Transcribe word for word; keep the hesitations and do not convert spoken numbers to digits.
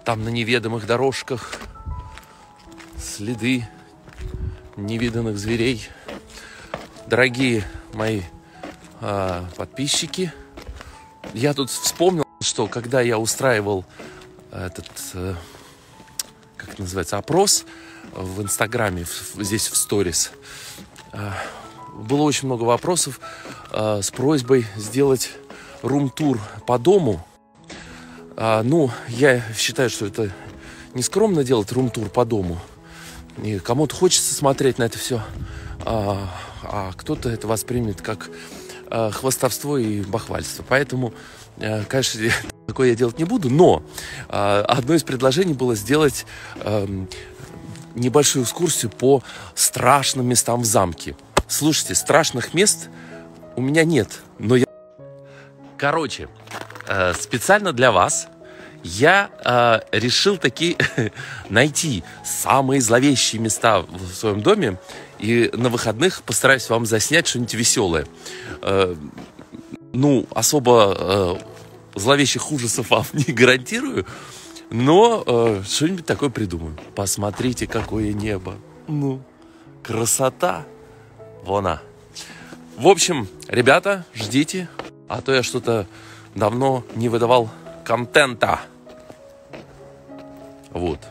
Там на неведомых дорожках следы невиданных зверей. Дорогие мои э, подписчики, я тут вспомнил, что когда я устраивал этот, э, как это называется, опрос в Инстаграме, в, здесь в сторис, э, было очень много вопросов э, с просьбой сделать рум-тур по дому. Э, ну, я считаю, что это не скромно делать рум-тур по дому. И кому-то хочется смотреть на это все, а, а кто-то это воспримет как а, хвастовство и бахвальство. Поэтому, а, конечно, такое я делать не буду. Но а, одно из предложений было сделать а, небольшую экскурсию по страшным местам в замке. Слушайте, страшных мест у меня нет, но я... Короче, а, специально для вас я э, решил таки найти самые зловещие места в своем доме и на выходных постараюсь вам заснять что-нибудь веселое. Э, ну, особо э, зловещих ужасов вам не гарантирую, но э, что-нибудь такое придумаю. Посмотрите, какое небо. Ну, красота. Вон она. В общем, ребята, ждите, а то я что-то давно не выдавал контента. Вот.